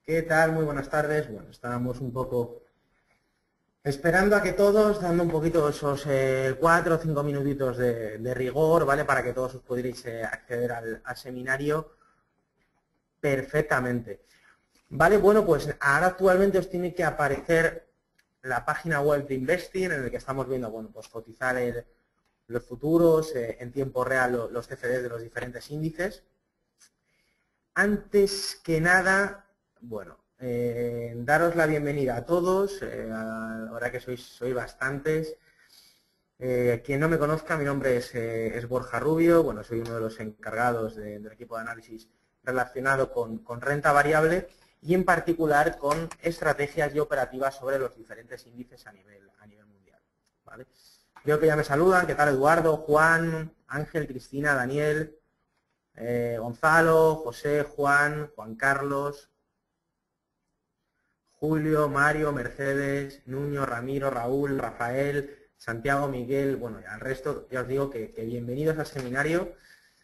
¿Qué tal? Muy buenas tardes. Bueno, estábamos un poco esperando a que todos, dando un poquito esos 4 o 5 minutitos de rigor, ¿vale? Para que todos os pudierais acceder al seminario perfectamente. Vale, bueno, pues ahora actualmente os tiene que aparecer la página web de Investing, en el que estamos viendo, bueno, pues cotizar los futuros, en tiempo real los CFDs de los diferentes índices. Antes que nada, bueno, daros la bienvenida a todos, ahora que sois bastantes. Quien no me conozca, mi nombre es Borja Rubio, bueno, soy uno de los encargados del equipo de análisis relacionado con renta variable y en particular con estrategias y operativas sobre los diferentes índices a nivel mundial, ¿vale? Veo que ya me saludan. ¿Qué tal, Eduardo, Juan, Ángel, Cristina, Daniel, Gonzalo, José, Juan Carlos, Julio, Mario, Mercedes, Nuño, Ramiro, Raúl, Rafael, Santiago, Miguel? Bueno, al resto ya os digo que bienvenidos al seminario.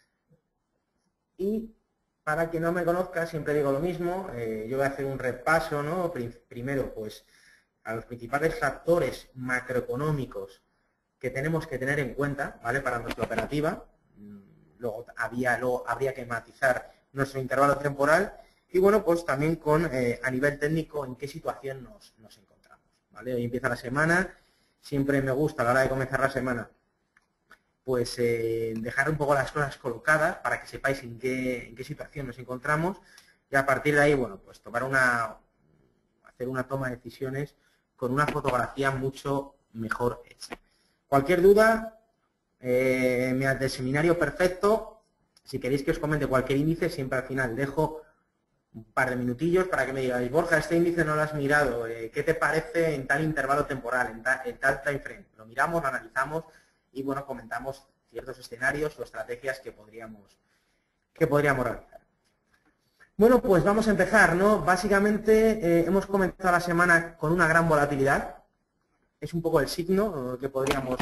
Y para quien no me conozca, siempre digo lo mismo, yo voy a hacer un repaso, ¿no? Primero, pues, a los principales factores macroeconómicos que tenemos que tener en cuenta, ¿vale? Para nuestra operativa. Luego habría que matizar nuestro intervalo temporal y, bueno, pues también con, a nivel técnico, en qué situación nos encontramos, ¿vale? Hoy empieza la semana, siempre me gusta a la hora de comenzar la semana, pues dejar un poco las cosas colocadas para que sepáis en qué situación nos encontramos y a partir de ahí, bueno, pues hacer una toma de decisiones con una fotografía mucho mejor hecha. Cualquier duda, mediante el seminario perfecto, si queréis que os comente cualquier índice, siempre al final dejo un par de minutillos para que me digáis: Borja, este índice no lo has mirado, ¿qué te parece en tal intervalo temporal, en tal time frame? Lo miramos, lo analizamos y, bueno, comentamos ciertos escenarios o estrategias que podríamos realizar. Bueno, pues vamos a empezar, ¿no? Básicamente hemos comenzado la semana con una gran volatilidad. Es un poco el signo que podríamos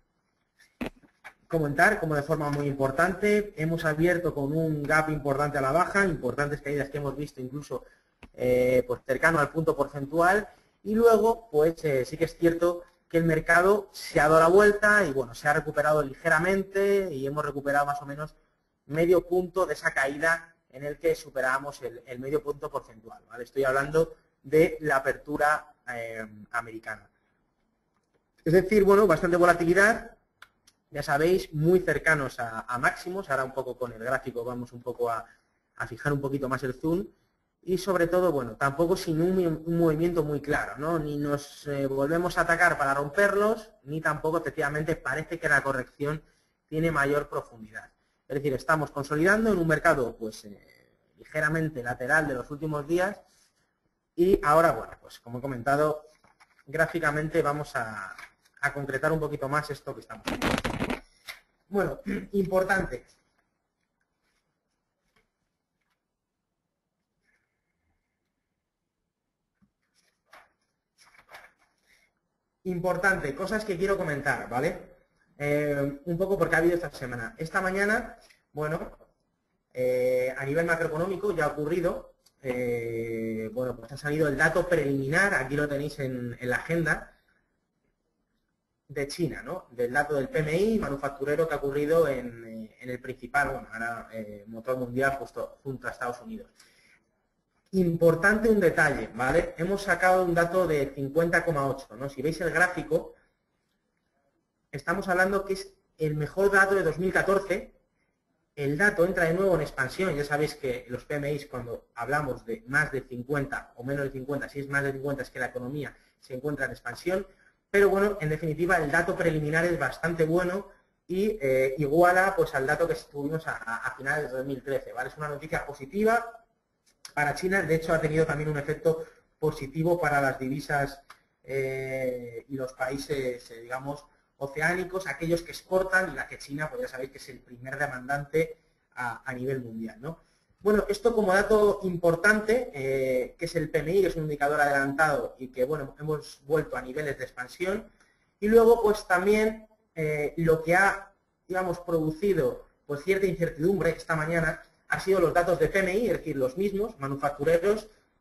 comentar como de forma muy importante. Hemos abierto con un gap importante a la baja, importantes caídas que hemos visto incluso pues cercano al punto porcentual, y luego pues sí que es cierto que el mercado se ha dado la vuelta y, bueno, se ha recuperado ligeramente y hemos recuperado más o menos medio punto de esa caída en el que superábamos el medio punto porcentual, ¿vale? Estoy hablando de la apertura americana. Es decir, bueno, bastante volatilidad. Ya sabéis, muy cercanos a máximos. Ahora un poco con el gráfico vamos un poco a fijar un poquito más el zoom. Y sobre todo, bueno, tampoco sin un movimiento muy claro, ¿no? Ni nos volvemos a atacar para romperlos, ni tampoco, efectivamente, parece que la corrección tiene mayor profundidad. Es decir, estamos consolidando en un mercado, pues, ligeramente lateral de los últimos días. Y ahora, bueno, pues como he comentado, gráficamente vamos a concretar un poquito más esto que estamos haciendo. Bueno, importante. Importante, cosas que quiero comentar, ¿vale? Un poco porque ha habido esta semana. Esta mañana, bueno, a nivel macroeconómico ya ha ocurrido, bueno, pues ha salido el dato preliminar, aquí lo tenéis en la agenda, de China, ¿no? Del dato del PMI manufacturero que ha ocurrido en el principal, bueno, ahora motor mundial junto a Estados Unidos. Importante un detalle, ¿vale? Hemos sacado un dato de 50,8, ¿no? Si veis el gráfico, estamos hablando que es el mejor dato de 2014. El dato entra de nuevo en expansión. Ya sabéis que los PMIs, cuando hablamos de más de 50 o menos de 50, si es más de 50 es que la economía se encuentra en expansión. Pero, bueno, en definitiva, el dato preliminar es bastante bueno y iguala, pues, al dato que tuvimos a finales de 2013, ¿vale? Es una noticia positiva para China. De hecho, ha tenido también un efecto positivo para las divisas y los países, digamos, oceánicos, aquellos que exportan, y la que China, pues ya sabéis que es el primer demandante a nivel mundial, ¿no? Bueno, esto como dato importante, que es el PMI, que es un indicador adelantado y que, bueno, hemos vuelto a niveles de expansión. Y luego, pues también lo que ha, digamos, producido pues cierta incertidumbre esta mañana ha sido los datos de PMI, es decir, los mismos manufactureros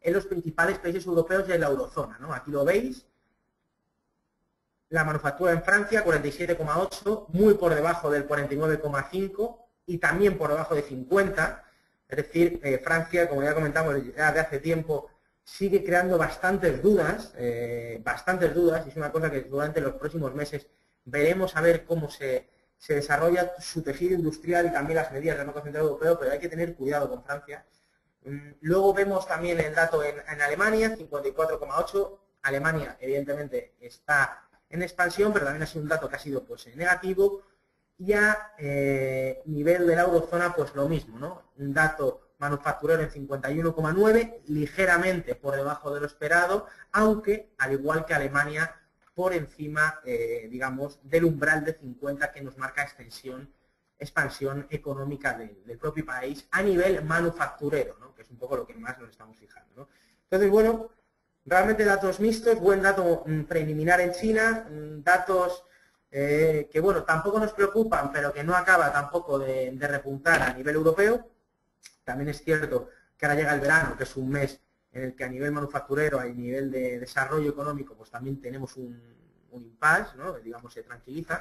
en los principales países europeos y en la eurozona, ¿no? Aquí lo veis. La manufactura en Francia, 47,8, muy por debajo del 49,5 y también por debajo de 50. Es decir, Francia, como ya comentamos ya de hace tiempo, sigue creando bastantes dudas, y es una cosa que durante los próximos meses veremos a ver cómo se desarrolla su tejido industrial y también las medidas del Banco Central Europeo, pero hay que tener cuidado con Francia. Luego vemos también el dato en Alemania, 54,8. Alemania, evidentemente, está en expansión, pero también ha sido un dato que ha sido pues negativo. Y a nivel de la eurozona, pues lo mismo, ¿no? Un dato manufacturero en 51,9, ligeramente por debajo de lo esperado, aunque, al igual que Alemania, por encima, digamos, del umbral de 50 que nos marca expansión económica del propio país a nivel manufacturero, ¿no? Que es un poco lo que más nos estamos fijando, ¿no? Entonces, bueno, realmente datos mixtos, buen dato preliminar en China, datos que, bueno, tampoco nos preocupan, pero que no acaba tampoco de repuntar a nivel europeo. También es cierto que ahora llega el verano, que es un mes en el que a nivel manufacturero, a nivel de desarrollo económico, pues también tenemos un impasse, ¿no? Digamos, se tranquiliza.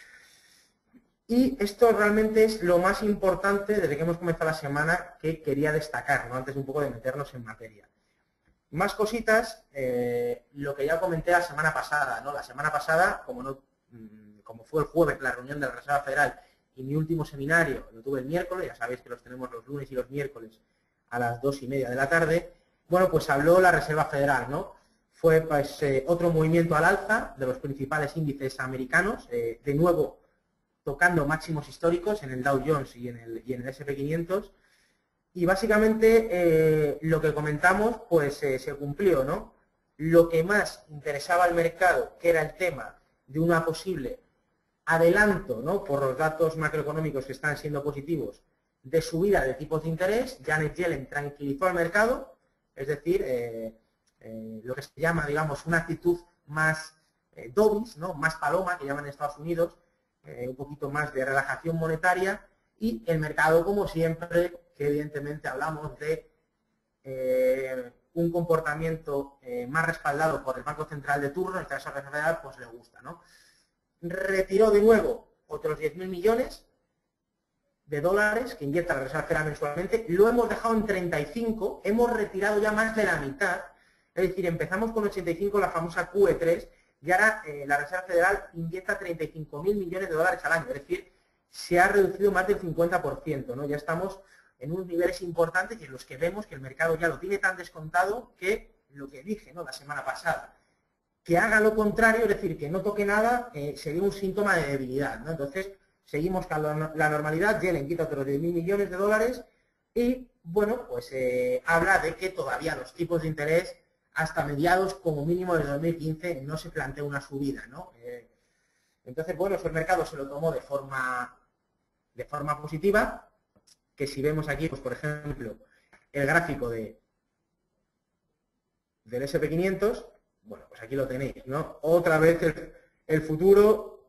Y esto realmente es lo más importante desde que hemos comenzado la semana que quería destacar, ¿no? Antes un poco de meternos en materia. Más cositas, lo que ya comenté la semana pasada, ¿no? La semana pasada, como fue el jueves la reunión de la Reserva Federal y mi último seminario lo tuve el miércoles, ya sabéis que los tenemos los lunes y los miércoles a las 2:30 de la tarde, bueno, pues habló la Reserva Federal, ¿no? Fue pues otro movimiento al alza de los principales índices americanos, de nuevo tocando máximos históricos en el Dow Jones y en el S&P 500, y básicamente lo que comentamos pues se cumplió, ¿no? Lo que más interesaba al mercado, que era el tema de una posible adelanto, ¿no? Por los datos macroeconómicos que están siendo positivos, de subida de tipos de interés. Janet Yellen tranquilizó al mercado, es decir, lo que se llama, digamos, una actitud más dovish, ¿no? Más paloma, que llaman en Estados Unidos, un poquito más de relajación monetaria, y el mercado, como siempre, que evidentemente hablamos de un comportamiento más respaldado por el Banco Central de turno, en este caso la Reserva Federal, pues le gusta, ¿no? Retiró de nuevo otros 10.000 millones de dólares que inyecta la Reserva Federal mensualmente, lo hemos dejado en 35, hemos retirado ya más de la mitad, es decir, empezamos con 85, la famosa QE3, y ahora la Reserva Federal inyecta 35.000 millones de dólares al año, es decir, se ha reducido más del 50%, ¿no? Ya estamos en unos niveles importantes y en los que vemos que el mercado ya lo tiene tan descontado que lo que dije, ¿no? La semana pasada, que haga lo contrario, es decir, que no toque nada, sería un síntoma de debilidad, ¿no? Entonces, seguimos con la normalidad, Yellen quita otros 10.000 millones de dólares y, bueno, pues habla de que todavía los tipos de interés hasta mediados, como mínimo de 2015, no se plantea una subida, ¿no? Entonces, bueno, eso el mercado se lo tomó de forma positiva, que si vemos aquí, pues por ejemplo, el gráfico del S&P 500, bueno, pues aquí lo tenéis, ¿no? Otra vez el futuro,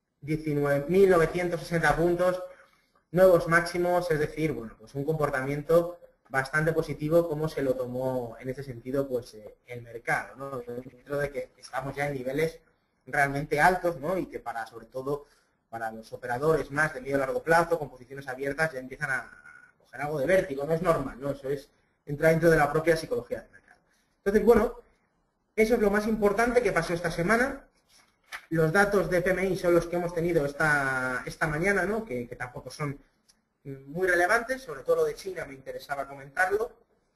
19.960 puntos, nuevos máximos, es decir, bueno, pues un comportamiento bastante positivo como se lo tomó en ese sentido pues el mercado, ¿no? Dentro de que estamos ya en niveles realmente altos, ¿no? Y que sobre todo para los operadores más de medio y largo plazo, con posiciones abiertas, ya empiezan a coger algo de vértigo, no es normal, ¿no? Eso entra dentro de la propia psicología del mercado. Entonces, bueno, eso es lo más importante que pasó esta semana. Los datos de PMI son los que hemos tenido esta mañana, ¿no? Que tampoco son muy relevantes, sobre todo lo de China me interesaba comentarlo.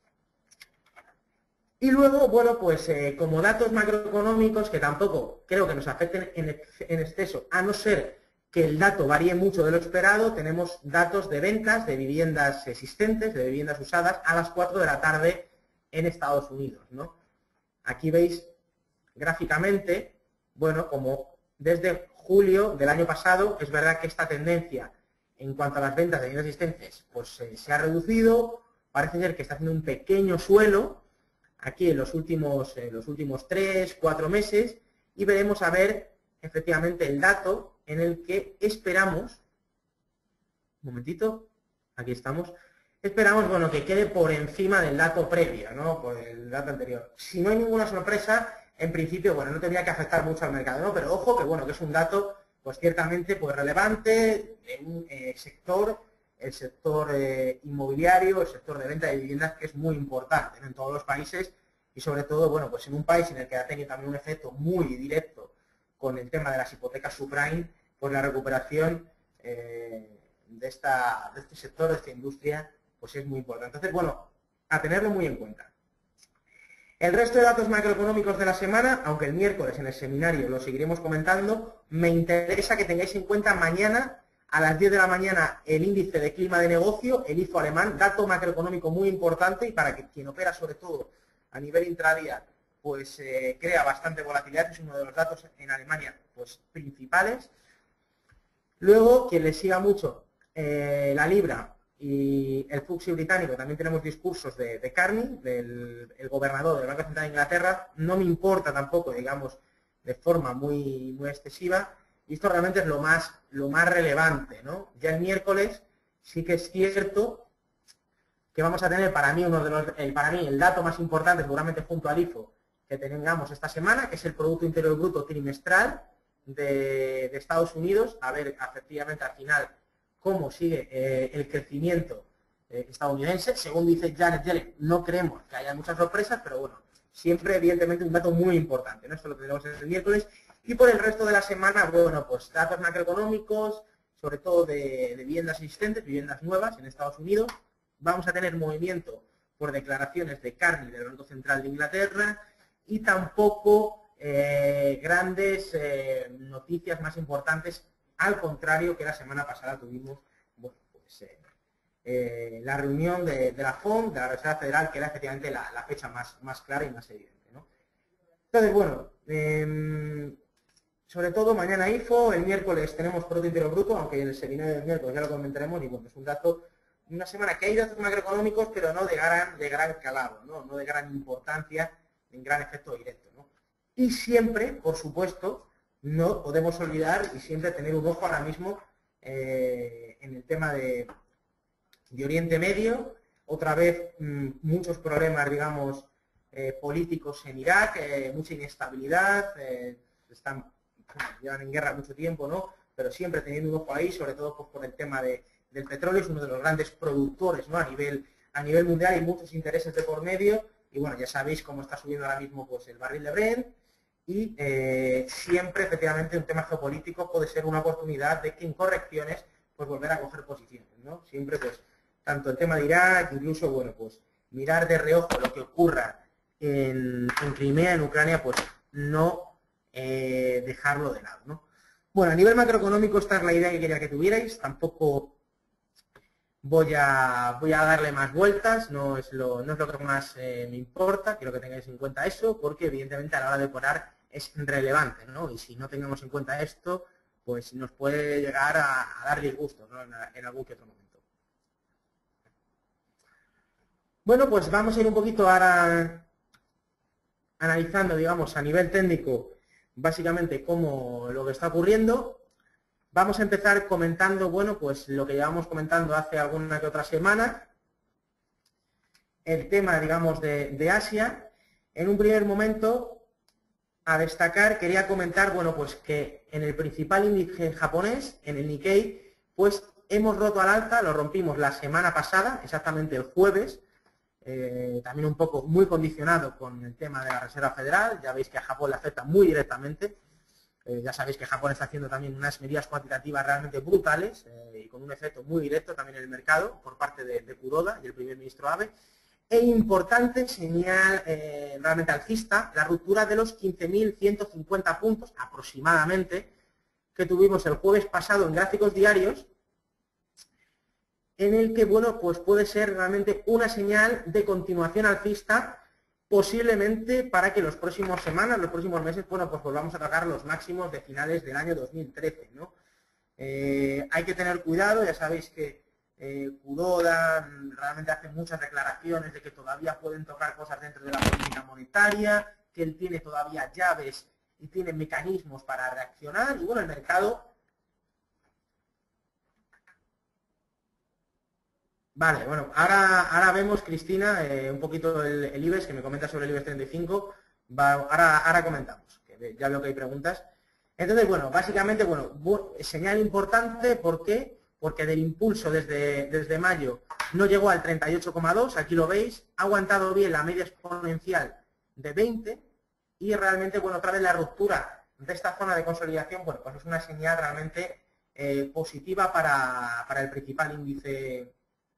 Y luego, bueno, pues como datos macroeconómicos que tampoco creo que nos afecten en exceso, a no ser que el dato varíe mucho de lo esperado, tenemos datos de ventas de viviendas existentes, de viviendas usadas, a las 4 de la tarde en Estados Unidos, ¿no? Aquí veis gráficamente, bueno, como desde julio del año pasado, es verdad que esta tendencia en cuanto a las ventas de viviendas existentes, pues se ha reducido, parece ser que está haciendo un pequeño suelo aquí en los últimos 3-4 meses, y veremos a ver efectivamente el dato en el que esperamos, un momentito, aquí estamos, esperamos, bueno, que quede por encima del dato previo, ¿no? Por el dato anterior. Si no hay ninguna sorpresa, en principio, bueno, no tendría que afectar mucho al mercado, ¿no? Pero ojo que, bueno, que es un dato, pues ciertamente, pues relevante en un sector, el sector inmobiliario, el sector de venta de viviendas, que es muy importante, ¿no? En todos los países y sobre todo, bueno, pues en un país en el que ha tenido también un efecto muy directo con el tema de las hipotecas subprime, pues la recuperación de este sector, de esta industria, pues es muy importante. Entonces, bueno, a tenerlo muy en cuenta. El resto de datos macroeconómicos de la semana, aunque el miércoles en el seminario lo seguiremos comentando, me interesa que tengáis en cuenta mañana a las 10 de la mañana el índice de clima de negocio, el IFO alemán, dato macroeconómico muy importante y para que quien opera sobre todo a nivel intradía, pues crea bastante volatilidad, es uno de los datos en Alemania pues principales. Luego, quien le siga mucho la libra y el FTSE británico, también tenemos discursos de Carney, el gobernador del Banco Central de Inglaterra. No me importa tampoco, digamos, de forma muy excesiva, y esto realmente es lo más relevante, ¿no? Ya el miércoles sí que es cierto que vamos a tener para mí el dato más importante, seguramente junto al IFO, que tengamos esta semana, que es el Producto Interior Bruto trimestral de Estados Unidos, a ver efectivamente al final cómo sigue el crecimiento estadounidense. Según dice Janet Yellen, no creemos que haya muchas sorpresas, pero bueno, siempre evidentemente un dato muy importante, ¿no? Esto lo tendremos el miércoles. Y por el resto de la semana, bueno, pues datos macroeconómicos, sobre todo de viviendas existentes, viviendas nuevas en Estados Unidos. Vamos a tener movimiento por declaraciones de Carney del Banco Central de Inglaterra y tampoco grandes noticias más importantes, al contrario que la semana pasada tuvimos, bueno, pues, la reunión de la FOMC, de la Reserva Federal, que era efectivamente la fecha más clara y más evidente, ¿no? Entonces, bueno, sobre todo mañana IFO, el miércoles tenemos Producto Interior Bruto, aunque en el seminario del miércoles ya lo comentaremos, y bueno, es un dato, una semana que hay datos macroeconómicos, pero no de gran calado, no de gran importancia, en gran efecto directo, ¿no? Y siempre, por supuesto, no podemos olvidar y siempre tener un ojo ahora mismo en el tema de Oriente Medio. Otra vez muchos problemas, digamos, políticos en Irak, mucha inestabilidad, llevan en guerra mucho tiempo, ¿no? Pero siempre teniendo un ojo ahí, sobre todo pues, por el tema del petróleo, es uno de los grandes productores, ¿no? A nivel mundial hay muchos intereses de por medio, y bueno, ya sabéis cómo está subiendo ahora mismo pues, el barril de Brent, y siempre, efectivamente, un tema geopolítico puede ser una oportunidad de que en correcciones, pues volver a coger posiciones, ¿no? Siempre, pues, tanto el tema de Irak, incluso, bueno, pues, mirar de reojo lo que ocurra en Crimea, en Ucrania, pues, no dejarlo de lado, ¿no? Bueno, a nivel macroeconómico esta es la idea que quería que tuvierais, tampoco voy a darle más vueltas, no es lo que más me importa, quiero que tengáis en cuenta eso, porque evidentemente a la hora de operar es relevante, ¿no? Y si no tengamos en cuenta esto, pues nos puede llegar a dar disgusto, ¿no? En algún que otro momento. Bueno, pues vamos a ir un poquito ahora analizando, digamos, a nivel técnico, básicamente cómo lo que está ocurriendo. Vamos a empezar comentando, bueno, pues lo que llevamos comentando hace alguna que otra semana, el tema, digamos, de Asia. En un primer momento, a destacar, quería comentar, bueno, pues que en el principal índice japonés, en el Nikkei, pues hemos roto al alza, lo rompimos la semana pasada, exactamente el jueves, también un poco muy condicionado con el tema de la Reserva Federal, ya veis que a Japón le afecta muy directamente. Ya sabéis que Japón está haciendo también unas medidas cuantitativas realmente brutales y con un efecto muy directo también en el mercado por parte de Kuroda y el primer ministro Abe. E importante señal realmente alcista, la ruptura de los 15.150 puntos aproximadamente que tuvimos el jueves pasado en gráficos diarios, en el que, bueno, pues puede ser realmente una señal de continuación alcista, posiblemente para que los próximos semanas, los próximos meses, bueno, pues volvamos a tocar los máximos de finales del año 2013, ¿no? Hay que tener cuidado, ya sabéis que Kuroda realmente hace muchas declaraciones de que todavía pueden tocar cosas dentro de la política monetaria, que él tiene todavía llaves y tiene mecanismos para reaccionar, y bueno, el mercado Vale, bueno, ahora vemos, Cristina, un poquito el IBEX, que me comenta sobre el IBEX 35. Ahora comentamos, que ya veo que hay preguntas. Entonces, bueno, básicamente, bueno, señal importante, ¿por qué? Porque del impulso desde mayo no llegó al 38,2, aquí lo veis, ha aguantado bien la media exponencial de 20 y realmente, bueno, otra vez la ruptura de esta zona de consolidación, bueno, pues es una señal realmente positiva para el principal índice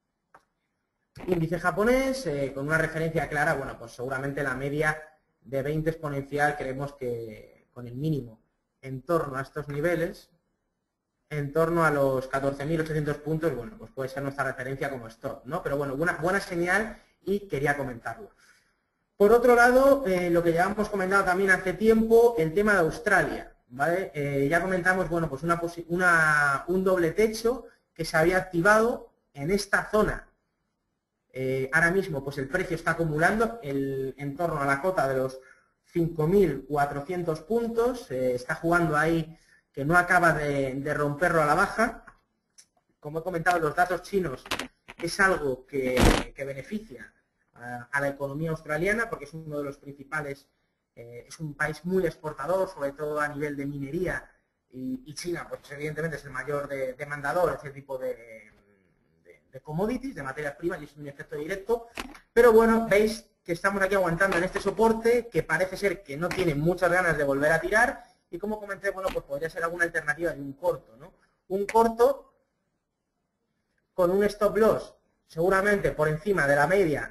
japonés, con una referencia clara, bueno, pues seguramente la media de 20 exponencial creemos que con el mínimo en torno a estos niveles, en torno a los 14.800 puntos, bueno, pues puede ser nuestra referencia como stop, ¿no? Pero bueno, buena señal y quería comentarlo. Por otro lado, lo que ya hemos comentado también hace tiempo, el tema de Australia, ¿vale? Ya comentamos, bueno, pues un doble techo que se había activado en esta zona. Ahora mismo, pues el precio está acumulando en torno a la cota de los 5.400 puntos, está jugando ahí que no acaba de romperlo a la baja. Como he comentado, los datos chinos es algo que beneficia a la economía australiana porque es uno de los principales, es un país muy exportador, sobre todo a nivel de minería, y China, pues evidentemente es el mayor demandador de ese tipo de commodities, de materias primas, y es un efecto directo. Pero bueno, veis que estamos aquí aguantando en este soporte, que parece ser que no tiene muchas ganas de volver a tirar, y como comenté, bueno, pues podría ser alguna alternativa de un corto, ¿no? Un corto con un stop loss seguramente por encima de la media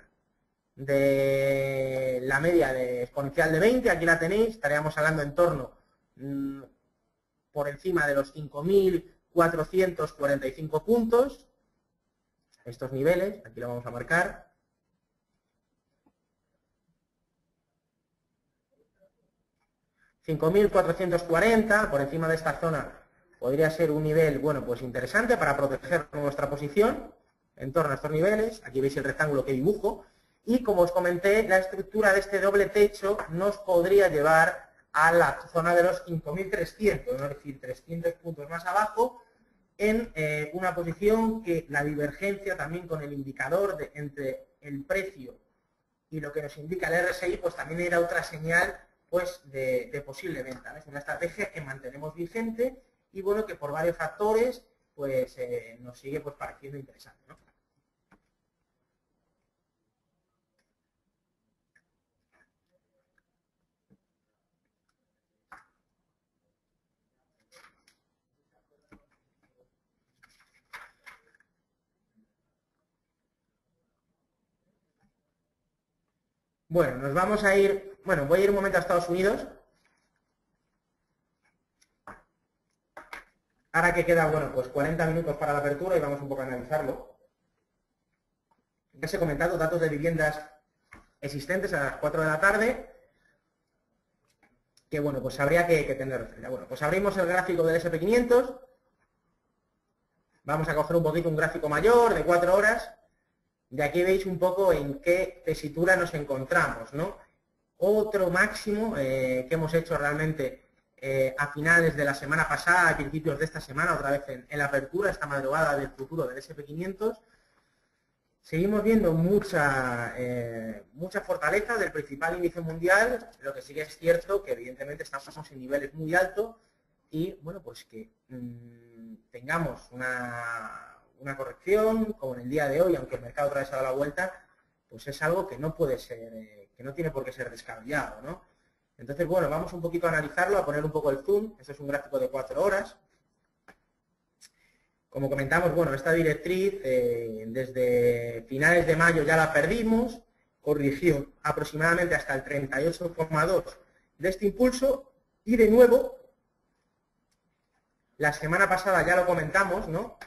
de exponencial de 20, aquí la tenéis, estaríamos hablando en torno por encima de los 5.445 puntos, estos niveles, aquí lo vamos a marcar. $5.440, por encima de esta zona, podría ser un nivel, bueno, pues interesante para proteger nuestra posición en torno a estos niveles. Aquí veis el rectángulo que dibujo. Y como os comenté, la estructura de este doble techo nos podría llevar a la zona de los 5.300, es decir, 300 puntos más abajo, en una posición que la divergencia también con el indicador entre el precio y lo que nos indica el RSI, pues también era otra señal pues de posible venta. Es una estrategia que mantenemos vigente y bueno, que por varios factores pues nos sigue pues pareciendo interesante, ¿no? Bueno, nos vamos a ir, bueno, voy a ir un momento a Estados Unidos. Ahora que queda, bueno, pues 40 minutos para la apertura y vamos un poco a analizarlo. Ya os he comentado datos de viviendas existentes a las 4 de la tarde, que bueno, pues habría que tener referencia. Bueno, pues abrimos el gráfico del SP500, vamos a coger un poquito un gráfico mayor de 4 horas, de aquí veis un poco en qué tesitura nos encontramos, ¿no? Otro máximo que hemos hecho realmente a finales de la semana pasada, a principios de esta semana, otra vez en la apertura, esta madrugada del futuro del SP500. Seguimos viendo mucha fortaleza del principal índice mundial, lo que sí que es cierto que evidentemente estamos en niveles muy altos y, bueno, pues que tengamos una corrección, como en el día de hoy, aunque el mercado otra vez ha dado la vuelta, pues es algo que no puede ser, que no tiene por qué ser descabellado, ¿no? Entonces, bueno, vamos un poquito a analizarlo, a poner un poco el zoom. Esto es un gráfico de 4 horas. Como comentamos, bueno, esta directriz desde finales de mayo ya la perdimos, corrigió aproximadamente hasta el 38,2 de este impulso y de nuevo, la semana pasada ya lo comentamos, ¿no?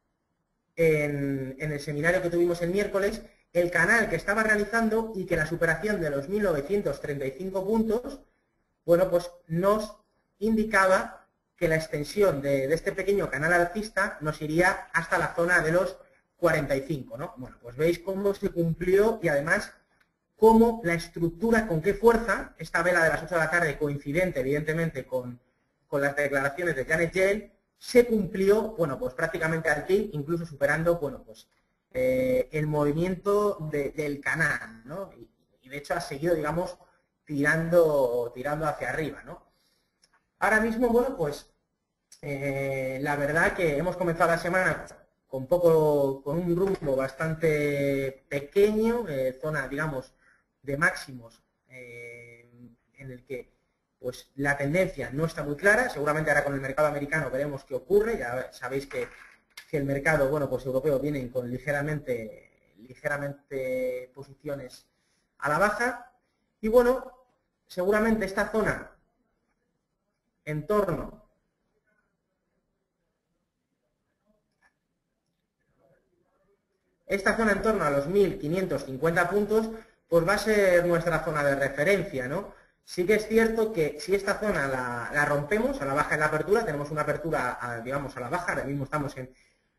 En el seminario que tuvimos el miércoles, el canal que estaba realizando y que la superación de los 1.935 puntos, bueno, pues nos indicaba que la extensión de este pequeño canal alcista nos iría hasta la zona de los 45, ¿no? Bueno, pues veis cómo se cumplió y además cómo la estructura, con qué fuerza, esta vela de las 8 de la tarde, coincidente evidentemente con las declaraciones de Janet Yellen, se cumplió, bueno, pues prácticamente aquí, incluso superando, bueno, pues el movimiento del canal, ¿no? Y de hecho ha seguido, digamos, tirando hacia arriba, ¿no? Ahora mismo, bueno, pues la verdad que hemos comenzado la semana con un rumbo bastante pequeño, zona, digamos, de máximos, en el que pues la tendencia no está muy clara. Seguramente ahora con el mercado americano veremos qué ocurre. Ya sabéis que el mercado, bueno, pues europeo vienen con ligeramente posiciones a la baja. Y bueno, seguramente esta zona en torno a los 1.550 puntos, pues va a ser nuestra zona de referencia, ¿no? Sí que es cierto que si esta zona la rompemos, a la baja en la apertura, tenemos una apertura, digamos, a la baja, ahora mismo estamos en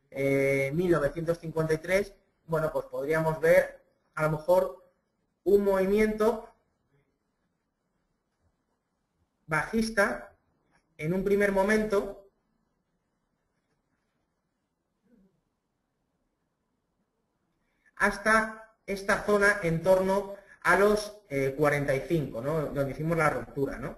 1953, bueno, pues podríamos ver a lo mejor un movimiento bajista en un primer momento hasta esta zona en torno a los 45, ¿no? Donde hicimos la ruptura, ¿no?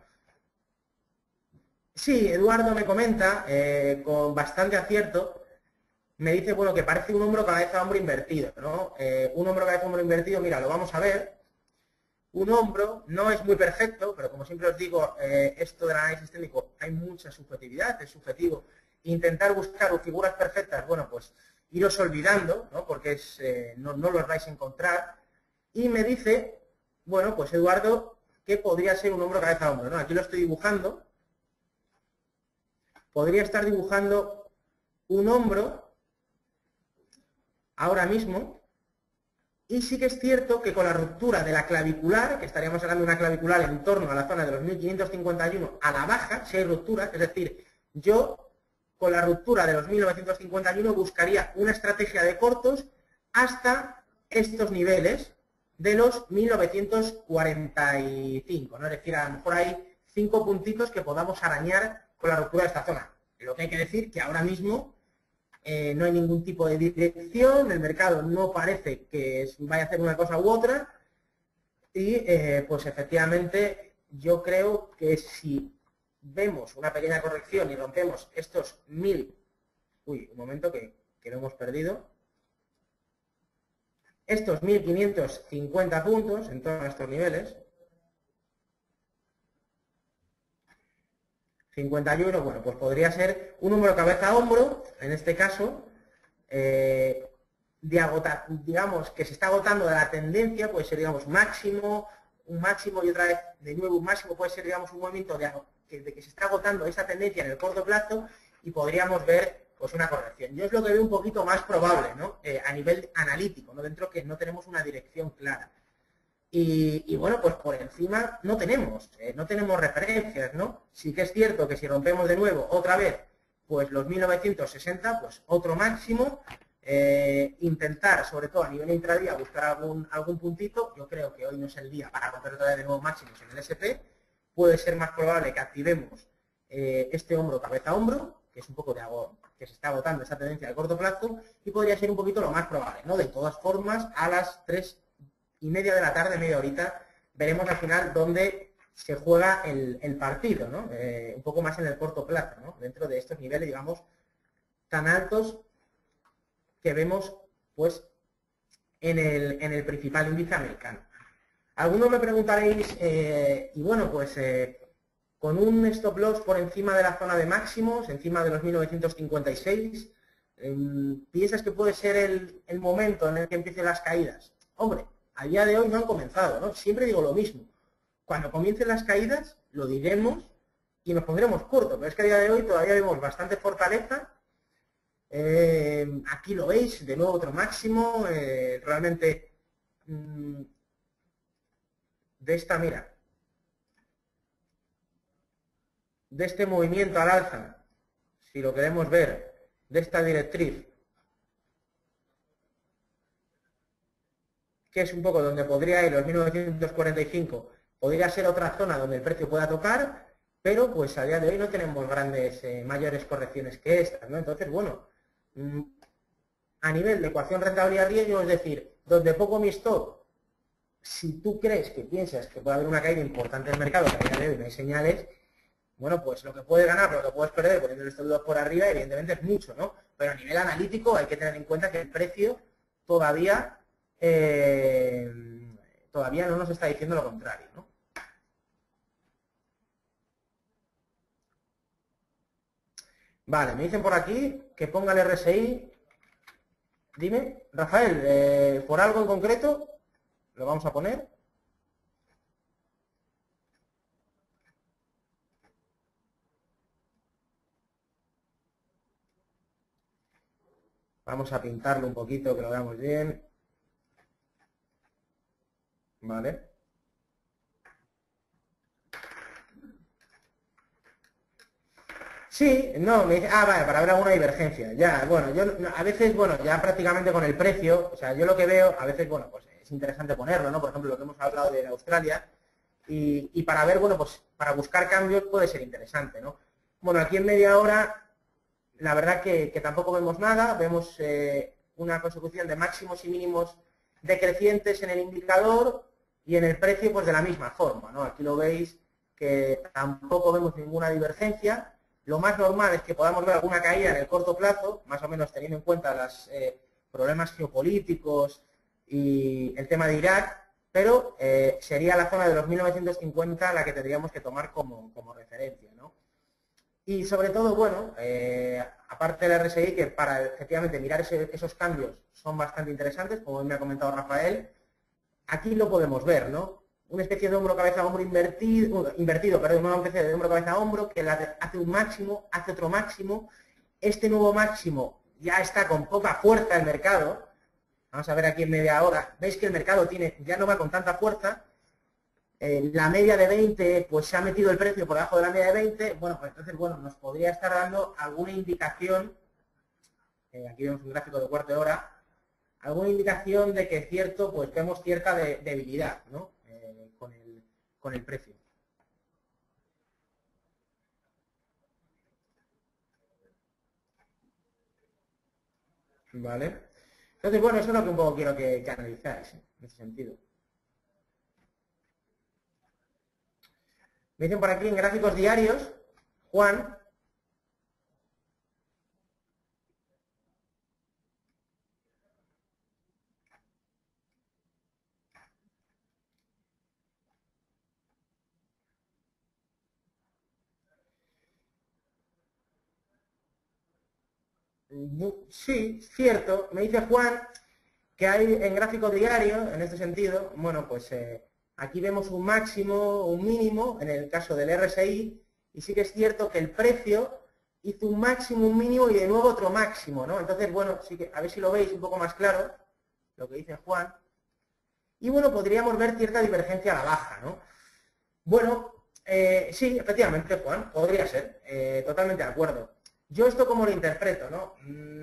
Sí, Eduardo me comenta, con bastante acierto, me dice, bueno, que parece un hombro cabeza hombro invertido, ¿no? Un hombro cabeza hombro invertido, mira, lo vamos a ver. Un hombro no es muy perfecto, pero como siempre os digo, esto del análisis técnico hay mucha subjetividad, es subjetivo. Intentar buscar figuras perfectas, bueno, pues iros olvidando, ¿no? Porque no los vais a encontrar. Y me dice, bueno, pues Eduardo, que podría ser un hombro cabeza hombro, ¿no? Aquí lo estoy dibujando. Podría estar dibujando un hombro ahora mismo. Y sí que es cierto que con la ruptura de la clavicular, que estaríamos hablando de una clavicular en torno a la zona de los 1551 a la baja, si hay ruptura, es decir, yo con la ruptura de los 1951 buscaría una estrategia de cortos hasta estos niveles de los 1945, ¿no? Es decir, a lo mejor hay 5 puntitos que podamos arañar con la ruptura de esta zona. Lo que hay que decir que ahora mismo no hay ningún tipo de dirección, el mercado no parece que vaya a hacer una cosa u otra y pues efectivamente yo creo que si vemos una pequeña corrección y rompemos estos 1000, un momento que lo hemos perdido, estos 1550 puntos en torno a estos niveles, 51, bueno, pues podría ser un hombro cabeza a hombro, en este caso, digamos que se está agotando de la tendencia, puede ser, digamos, máximo, un máximo y otra vez de nuevo un máximo, puede ser, digamos, un movimiento de que se está agotando esa tendencia en el corto plazo y podríamos ver, pues, una corrección. Yo es lo que veo un poquito más probable, ¿no? A nivel analítico, ¿no? Dentro que no tenemos una dirección clara. Y bueno, pues por encima no tenemos referencias, ¿no? Sí que es cierto que si rompemos de nuevo otra vez, pues los 1960, pues otro máximo, intentar, sobre todo a nivel intradía, buscar algún puntito. Yo creo que hoy no es el día para romper otra vez de nuevo máximos en el SP. Puede ser más probable que activemos este hombro cabeza a hombro, que es un poco de algo que se está agotando esa tendencia de corto plazo, y podría ser un poquito lo más probable, ¿no? De todas formas, a las 3:30 de la tarde, media horita, veremos al final dónde se juega el partido, ¿no? Un poco más en el corto plazo, ¿no? Dentro de estos niveles, digamos, tan altos que vemos, pues, en el principal índice americano. Algunos me preguntaréis, y bueno, pues, con un stop loss por encima de la zona de máximos, encima de los 1956, ¿piensas que puede ser el momento en el que empiecen las caídas? Hombre, a día de hoy no han comenzado, ¿no? Siempre digo lo mismo. Cuando comiencen las caídas, lo diremos y nos pondremos cortos, pero es que a día de hoy todavía vemos bastante fortaleza. Aquí lo veis, de nuevo otro máximo, realmente de esta, mira, de este movimiento al alza, si lo queremos ver, de esta directriz, que es un poco donde podría ir los 1945, podría ser otra zona donde el precio pueda tocar, pero pues a día de hoy no tenemos mayores correcciones que estas, ¿no? Entonces, bueno, a nivel de ecuación rentabilidad-riesgo, es decir, donde pongo mi stop, si tú crees que piensas que puede haber una caída importante del mercado, que a día de hoy no hay señales, bueno, pues lo que puedes ganar, lo que puedes perder poniendo el stop loss por arriba, evidentemente es mucho, ¿no? Pero a nivel analítico hay que tener en cuenta que el precio todavía no nos está diciendo lo contrario, ¿no? Vale, me dicen por aquí que ponga el RSI. Dime, Rafael, ¿por algo en concreto? Lo vamos a poner. Vamos a pintarlo un poquito, que lo veamos bien. Vale. Sí, no, me dice, vale, para ver alguna divergencia. Ya, bueno, yo a veces, bueno, ya prácticamente con el precio, o sea, yo lo que veo, a veces, bueno, pues es interesante ponerlo, ¿no? Por ejemplo, lo que hemos hablado de Australia, y para ver, bueno, pues para buscar cambios puede ser interesante, ¿no? Bueno, aquí en media hora, la verdad que tampoco vemos nada, vemos una consecución de máximos y mínimos decrecientes en el indicador y en el precio, pues de la misma forma, ¿no? Aquí lo veis que tampoco vemos ninguna divergencia. Lo más normal es que podamos ver alguna caída en el corto plazo, más o menos teniendo en cuenta los problemas geopolíticos y el tema de Irak, pero sería la zona de los 1950 la que tendríamos que tomar como referencia, ¿no? Y sobre todo, bueno, aparte del RSI, que para efectivamente mirar esos cambios son bastante interesantes, como me ha comentado Rafael, aquí lo podemos ver, ¿no? Una especie de hombro cabeza hombro invertido, perdón, una especie de hombro cabeza hombro que hace un máximo, hace otro máximo. Este nuevo máximo ya está con poca fuerza el mercado. Vamos a ver aquí en media hora. Veis que el mercado ya no va con tanta fuerza. La media de 20, pues se ha metido el precio por debajo de la media de 20. Bueno, pues entonces, bueno, nos podría estar dando alguna indicación. Aquí vemos un gráfico de cuarto de hora. Alguna indicación de que pues vemos cierta debilidad, ¿no? Con el precio. ¿Vale? Entonces, bueno, eso es lo que un poco quiero que analizáis, en ese sentido. Me dicen por aquí en gráficos diarios, Juan. Sí, cierto. Me dice Juan que hay en gráfico diario, en este sentido, bueno, pues aquí vemos un máximo, un mínimo, en el caso del RSI, y sí que es cierto que el precio hizo un máximo, un mínimo y de nuevo otro máximo, ¿no? Entonces, bueno, sí que a ver si lo veis un poco más claro, lo que dice Juan. Y bueno, podríamos ver cierta divergencia a la baja, ¿no? Bueno, sí, efectivamente, Juan, podría ser, totalmente de acuerdo. Yo esto como lo interpreto, ¿no?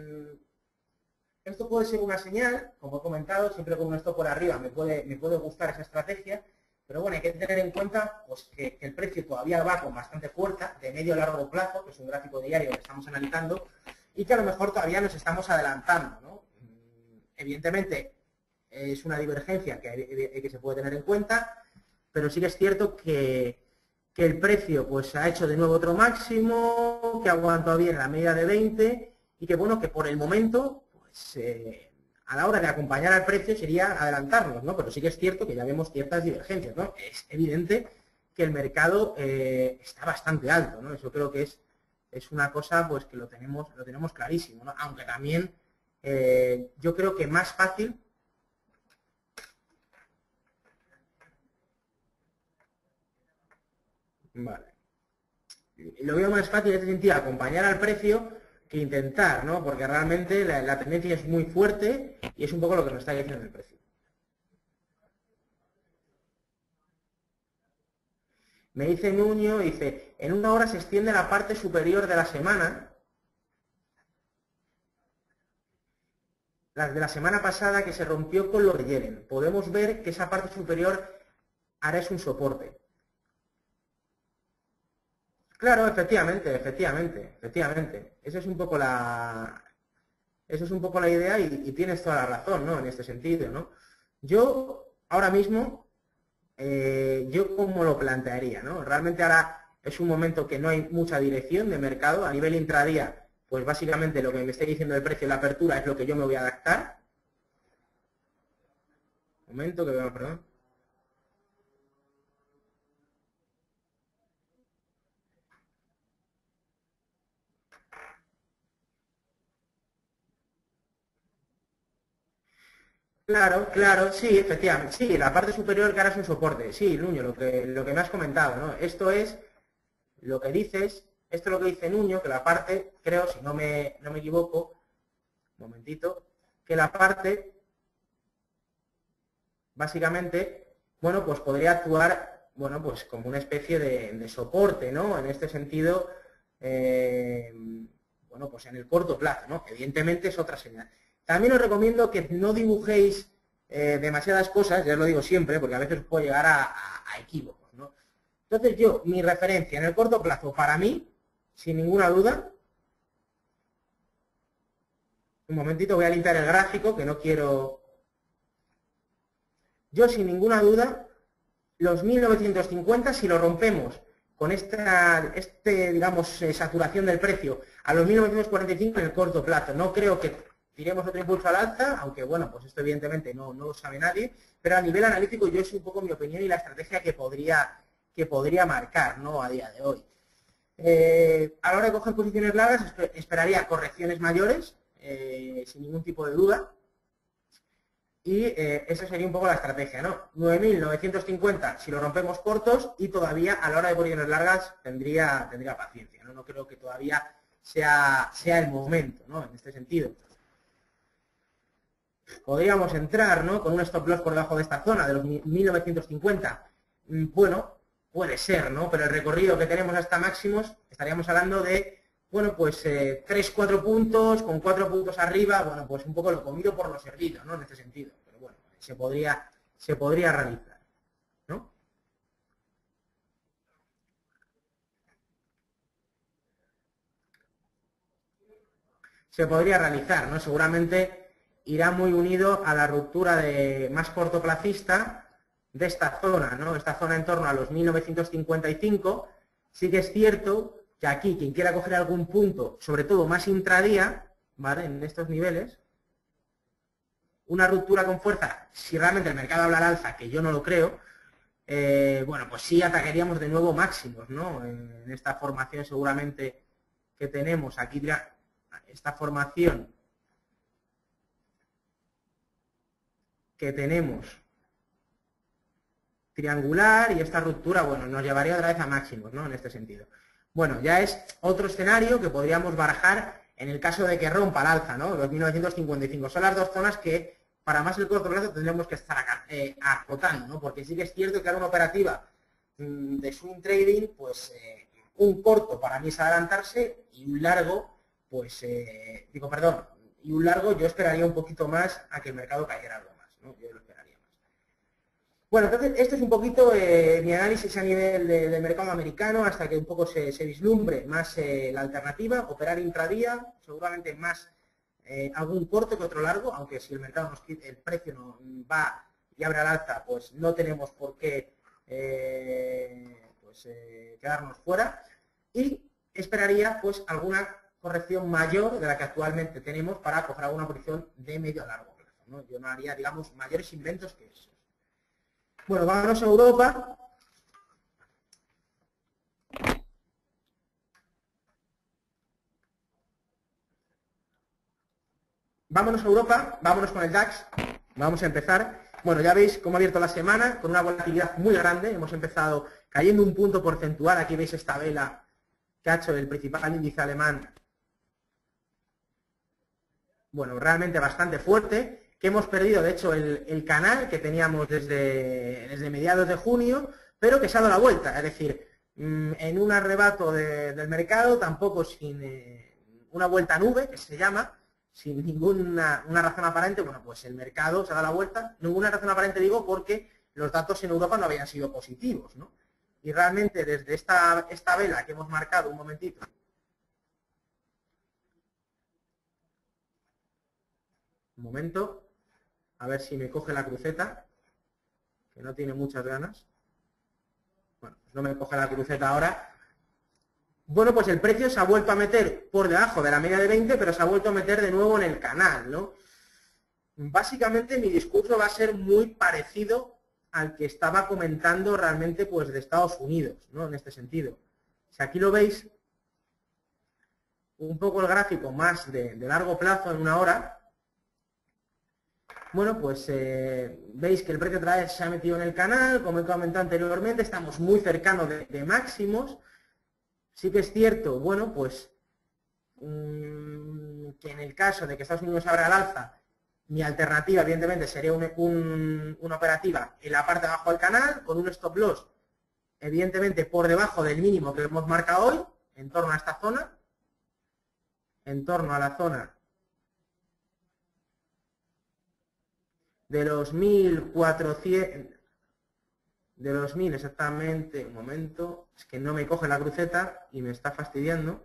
Esto puede ser una señal, como he comentado, siempre con un stop por arriba me puede gustar esa estrategia, pero bueno, hay que tener en cuenta pues, que el precio todavía va con bastante fuerza, de medio a largo plazo, que es un gráfico diario que estamos analizando, y que a lo mejor todavía nos estamos adelantando, ¿no? Evidentemente, es una divergencia que se puede tener en cuenta, pero sí que es cierto que el precio pues ha hecho de nuevo otro máximo, que ha aguantado bien la media de 20 y que bueno, que por el momento pues a la hora de acompañar al precio sería adelantarnos, ¿no? Pero sí que es cierto que ya vemos ciertas divergencias, ¿no? Es evidente que el mercado está bastante alto, ¿no? Eso creo que es una cosa pues que lo tenemos clarísimo, ¿no? Aunque también yo creo que más fácil. Vale. Lo veo más fácil en este sentido, acompañar al precio que intentar, ¿no? Porque realmente la tendencia es muy fuerte y es un poco lo que nos está diciendo el precio. Me dice Nuño, dice, en una hora se extiende la parte superior de la semana, las de la semana pasada que se rompió con lo de Yellen. Podemos ver que esa parte superior ahora es un soporte. Claro, efectivamente. Esa es un poco la Eso es un poco la idea y tienes toda la razón, ¿no? En este sentido, ¿no? Yo, ahora mismo, yo como lo plantearía, ¿no? Realmente ahora es un momento que no hay mucha dirección de mercado. A nivel intradía, pues básicamente lo que me esté diciendo el precio de la apertura es lo que yo me voy a adaptar. Un momento que veo, perdón. Claro, claro, sí, efectivamente. Sí, la parte superior que ahora es un soporte. Sí, Nuño, lo que me has comentado, ¿no? Esto es lo que dices, esto es lo que dice Nuño, que la parte, creo, si no me equivoco, un momentito, que la parte, básicamente, bueno, pues podría actuar, bueno, pues como una especie de soporte, ¿no? En este sentido, bueno, pues en el corto plazo, ¿no? Evidentemente es otra señal. También os recomiendo que no dibujéis demasiadas cosas, ya os lo digo siempre, porque a veces os puede llegar a equívocos, ¿no? Entonces yo, mi referencia en el corto plazo, para mí, sin ninguna duda, un momentito, voy a limpiar el gráfico, que no quiero... Yo, sin ninguna duda, los 1950, si lo rompemos con digamos, saturación del precio a los 1945 en el corto plazo, no creo que tiremos otro impulso al alza, aunque bueno, pues esto evidentemente no lo sabe nadie, pero a nivel analítico yo es un poco mi opinión y la estrategia que podría marcar, ¿no? A día de hoy. A la hora de coger posiciones largas esperaría correcciones mayores, sin ningún tipo de duda, y esa sería un poco la estrategia, ¿no? 9.950 si lo rompemos cortos y todavía a la hora de posiciones largas tendría paciencia, ¿no? No creo que todavía sea el momento, ¿no? En este sentido. Podríamos entrar, ¿no? Con un stop loss por debajo de esta zona, de los 1.950. Bueno, puede ser, ¿no? Pero el recorrido que tenemos hasta máximos, estaríamos hablando de, bueno, pues 3-4 puntos, con 4 puntos arriba, bueno, pues un poco lo comido por lo servido, ¿no? En este sentido. Pero bueno, se podría realizar, ¿no? Se podría realizar, ¿no? Seguramente irá muy unido a la ruptura de más cortoplacista de esta zona, ¿no? Esta zona en torno a los 1955. Sí que es cierto que aquí quien quiera coger algún punto, sobre todo más intradía, ¿vale? En estos niveles, una ruptura con fuerza, si realmente el mercado habla al alza, que yo no lo creo, bueno, pues sí atacaríamos de nuevo máximos, ¿no? En esta formación seguramente que tenemos aquí, esta formación que tenemos triangular y esta ruptura, bueno, nos llevaría otra vez a máximos, ¿no? En este sentido. Bueno, ya es otro escenario que podríamos barajar en el caso de que rompa el alza, ¿no? Los 1955. Son las dos zonas que, para más el corto plazo, tendremos que estar acotando, ¿no? Porque sí que es cierto que era una operativa de swing trading, pues un corto para mí es adelantarse y un largo, pues, y un largo yo esperaría un poquito más a que el mercado cayera algo más, ¿no? Yo lo esperaría más. Bueno, entonces, este es un poquito mi análisis a nivel de mercado americano, hasta que un poco se vislumbre más la alternativa, operar intradía, seguramente más algún corto que otro largo, aunque si el mercado el precio no va y abre al alza, pues no tenemos por qué quedarnos fuera, y esperaría pues alguna corrección mayor de la que actualmente tenemos para coger alguna posición de medio a largo plazo, ¿no? Yo no haría, digamos, mayores inventos que eso. Bueno, vámonos a Europa. Vámonos a Europa, vámonos con el DAX. Vamos a empezar. Bueno, ya veis cómo ha abierto la semana, con una volatilidad muy grande. Hemos empezado cayendo un punto porcentual. Aquí veis esta vela que ha hecho el principal índice alemán. Bueno, realmente bastante fuerte. Que hemos perdido, de hecho, el canal que teníamos desde mediados de junio, pero que se ha dado la vuelta. Es decir, en un arrebato del mercado, tampoco sin una vuelta nube, que se llama, sin ninguna razón aparente, bueno, pues el mercado se da la vuelta. Ninguna razón aparente digo porque los datos en Europa no habían sido positivos, ¿no? Y realmente desde esta vela que hemos marcado, un momentito, Un momento, a ver si me coge la cruceta, que no tiene muchas ganas. Bueno, pues no me coge la cruceta ahora. Bueno, pues el precio se ha vuelto a meter por debajo de la media de 20, pero se ha vuelto a meter de nuevo en el canal, ¿no? Básicamente mi discurso va a ser muy parecido al que estaba comentando realmente pues de Estados Unidos, ¿no? En este sentido. Si aquí lo veis, un poco el gráfico más de largo plazo en una hora, bueno, pues veis que el precio otra vez se ha metido en el canal, como he comentado anteriormente, estamos muy cercanos de máximos. Sí que es cierto, bueno, pues que en el caso de que Estados Unidos abra al alza, mi alternativa, evidentemente, sería una operativa en la parte de abajo del canal, con un stop loss, evidentemente, por debajo del mínimo que hemos marcado hoy, en torno a esta zona, en torno a la zona de los 1400, de los 1000 exactamente, un momento, es que no me coge la cruceta y me está fastidiando.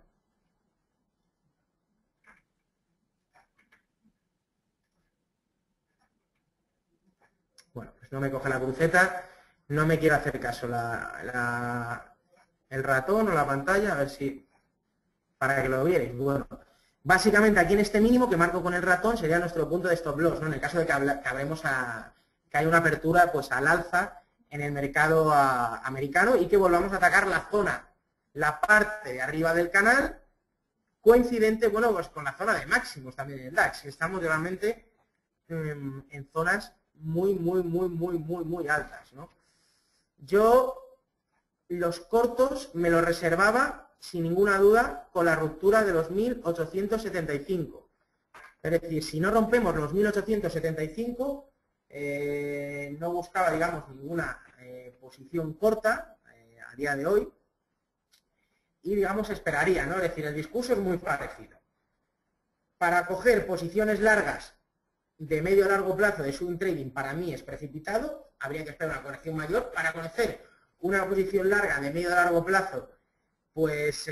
Bueno, pues no me coge la cruceta, no me quiere hacer caso el ratón o la pantalla, a ver si, para que lo vierais. Bueno, básicamente aquí en este mínimo que marco con el ratón sería nuestro punto de stop loss, ¿no? En el caso de que hablemos que haya una apertura pues al alza en el mercado americano y que volvamos a atacar la zona, la parte de arriba del canal, coincidente, bueno, pues con la zona de máximos también en el DAX. Estamos realmente en zonas muy altas, ¿no? Yo los cortos me los reservaba sin ninguna duda con la ruptura de los 1875. Es decir, si no rompemos los 1875, no buscaba, digamos, ninguna posición corta a día de hoy y, digamos, esperaría, ¿no? Es decir, el discurso es muy parecido. Para coger posiciones largas de medio a largo plazo de swing trading para mí es precipitado, habría que esperar una corrección mayor. Para conocer una posición larga de medio a largo plazo, pues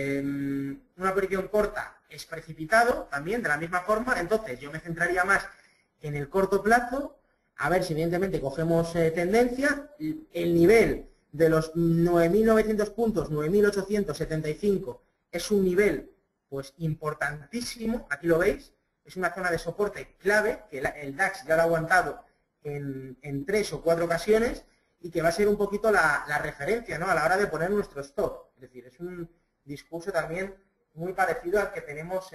una posición corta es precipitado también, de la misma forma. Entonces yo me centraría más en el corto plazo, a ver si evidentemente cogemos tendencia. El nivel de los 9.900 puntos, 9.875, es un nivel pues importantísimo, aquí lo veis. Es una zona de soporte clave, que el DAX ya lo ha aguantado en 3 o 4 ocasiones y que va a ser un poquito la referencia, ¿no? A la hora de poner nuestro stop. Es decir, es un discurso también muy parecido al que tenemos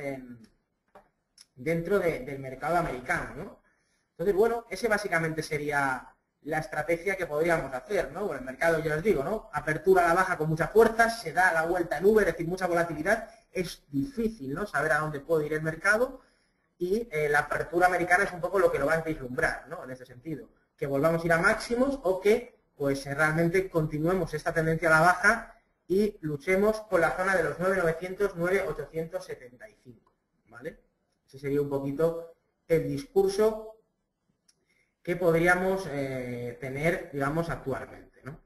dentro del mercado americano, ¿no? Entonces, bueno, ese básicamente sería la estrategia que podríamos hacer, ¿no? Bueno, el mercado, ya os digo, ¿no? Apertura a la baja con mucha fuerza, se da la vuelta en V, es decir, mucha volatilidad. Es difícil, ¿no? Saber a dónde puede ir el mercado. Y la apertura americana es un poco lo que lo va a vislumbrar, ¿no? En ese sentido, que volvamos a ir a máximos o que pues realmente continuemos esta tendencia a la baja y luchemos con la zona de los 9.900, 9.875, ¿vale? Ese sería un poquito el discurso que podríamos tener, digamos, actualmente, ¿no?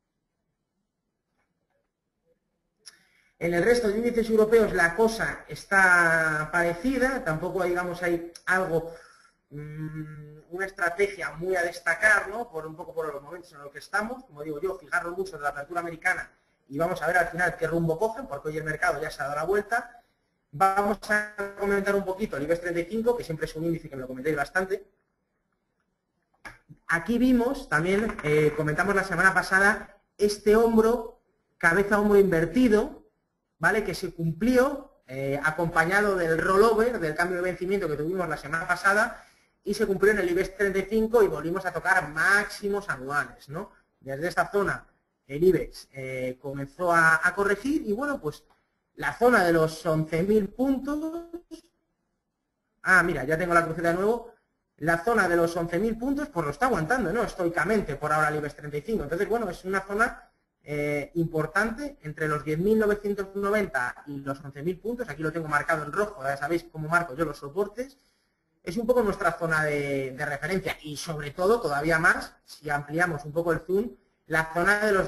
En el resto de índices europeos la cosa está parecida, tampoco digamos hay algo, una estrategia muy a destacar, ¿no? Un poco por los momentos en los que estamos, como digo yo, fijaros mucho de la apertura americana y vamos a ver al final qué rumbo cogen, porque hoy el mercado ya se ha dado la vuelta. Vamos a comentar un poquito el IBEX 35, que siempre es un índice que me lo comentéis bastante. Aquí vimos, también comentamos la semana pasada, este hombro, cabeza-hombro invertido, ¿vale? Que se cumplió acompañado del rollover, del cambio de vencimiento que tuvimos la semana pasada, y se cumplió en el IBEX 35 y volvimos a tocar máximos anuales, ¿no? Desde esta zona el IBEX comenzó a corregir y, bueno, pues la zona de los 11.000 puntos... Ah, mira, ya tengo la cruceta de nuevo. La zona de los 11.000 puntos, pues lo está aguantando, ¿no? Estoicamente por ahora el IBEX 35. Entonces, bueno, es una zona importante entre los 10.990 y los 11.000 puntos. Aquí lo tengo marcado en rojo, ya sabéis cómo marco yo los soportes. Es un poco nuestra zona de referencia y sobre todo, todavía más, si ampliamos un poco el zoom, la zona de los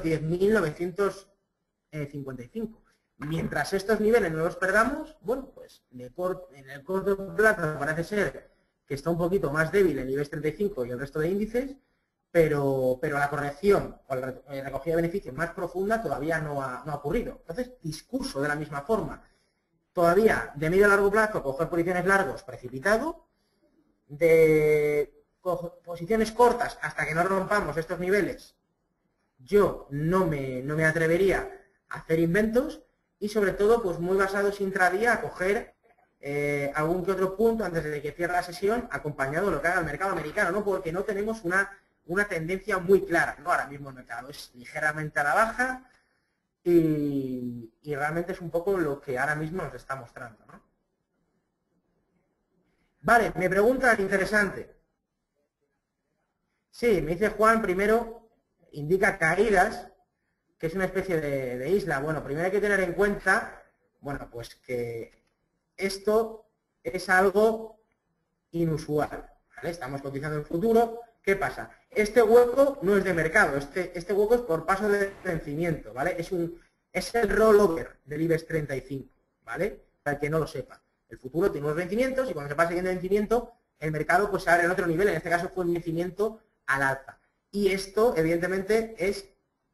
10.955. Mientras estos niveles no los perdamos, bueno, pues en el corto plazo parece ser que está un poquito más débil el IBEX 35 y el resto de índices, pero la corrección o la recogida de beneficios más profunda todavía no ha ocurrido. Entonces, discurso de la misma forma. Todavía de medio a largo plazo, coger posiciones largos precipitado, de posiciones cortas hasta que no rompamos estos niveles, yo no me atrevería a hacer inventos y sobre todo pues muy basados intradía a coger algún que otro punto antes de que cierre la sesión acompañado de lo que haga el mercado americano, ¿no? Porque no tenemos una tendencia muy clara, ¿no? Ahora mismo el mercado es ligeramente a la baja y realmente es un poco lo que ahora mismo nos está mostrando, ¿no? Vale, me preguntan, interesante. Sí, me dice Juan, primero indica caídas, que es una especie de isla. Bueno, primero hay que tener en cuenta, bueno, pues que esto es algo inusual, ¿vale? Estamos cotizando en futuro. ¿Qué pasa? Este hueco no es de mercado, este hueco es por paso de vencimiento, ¿vale? Es el rollover del IBEX 35, ¿vale? Para el que no lo sepa. El futuro tiene unos vencimientos y cuando se pasa siguiendo el vencimiento, el mercado pues se abre en otro nivel, en este caso fue un vencimiento al alza. Y esto, evidentemente, es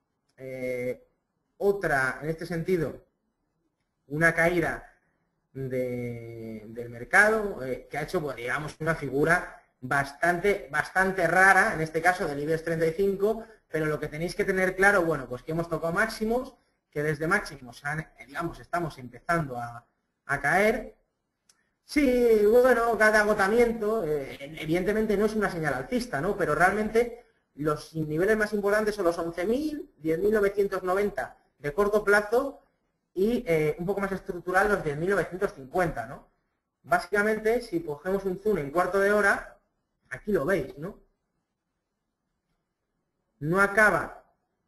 otra, en este sentido, una caída del mercado que ha hecho, pues, digamos, una figura bastante rara, en este caso del IBEX 35, pero lo que tenéis que tener claro, bueno, pues que hemos tocado máximos, que desde máximos, digamos, estamos empezando a caer. Sí, bueno, cada agotamiento, evidentemente no es una señal alcista, ¿no? Pero realmente los niveles más importantes son los 11.000, 10.990 de corto plazo y un poco más estructural los 10.950, ¿no? Básicamente, si cogemos un zoom en cuarto de hora, aquí lo veis, ¿no? No acaba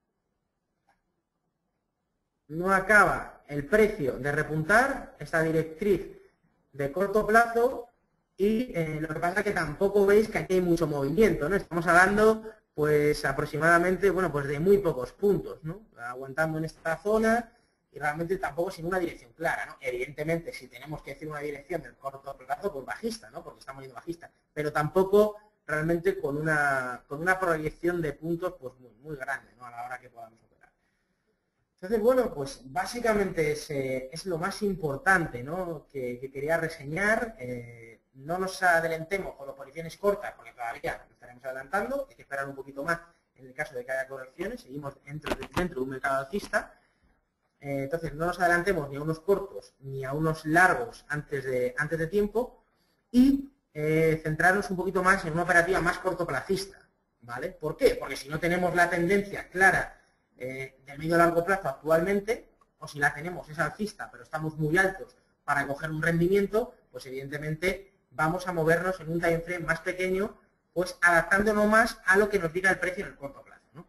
el precio de repuntar, esta directriz de corto plazo, y lo que pasa es que tampoco veis que aquí hay mucho movimiento, ¿no? Estamos hablando, pues, aproximadamente, bueno, pues de muy pocos puntos, ¿no? Aguantando en esta zona y realmente tampoco sin una dirección clara, ¿no? Evidentemente, si tenemos que decir una dirección del corto plazo, pues bajista, ¿no? Porque estamos yendo bajista, pero tampoco realmente con una proyección de puntos, pues, muy grande, ¿no? A la hora que podamos operar. Entonces, bueno, pues básicamente es lo más importante, ¿no? que quería reseñar. No nos adelantemos con las posiciones cortas, porque todavía nos estaremos adelantando. Hay que esperar un poquito más en el caso de que haya correcciones. Seguimos dentro de un mercado alcista. Entonces, no nos adelantemos ni a unos cortos ni a unos largos antes de tiempo. Y centrarnos un poquito más en una operativa más cortoplacista, ¿vale? ¿Por qué? Porque si no tenemos la tendencia clara de medio a largo plazo actualmente, o si la tenemos es alcista, pero estamos muy altos para coger un rendimiento, pues evidentemente vamos a movernos en un time frame más pequeño, pues adaptándonos más a lo que nos diga el precio en el corto plazo, ¿no?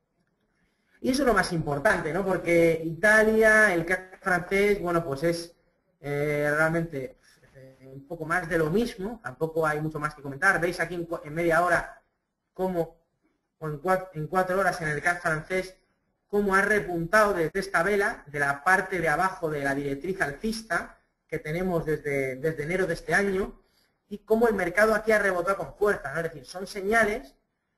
Y eso es lo más importante, ¿no? Porque Italia, el CAC francés, bueno, pues es realmente un poco más de lo mismo, tampoco hay mucho más que comentar. Veis aquí en media hora cómo, o en 4 horas en el CAC francés, cómo ha repuntado desde esta vela, de la parte de abajo de la directriz alcista que tenemos desde enero de este año, y cómo el mercado aquí ha rebotado con fuerza, ¿no? Es decir, son señales,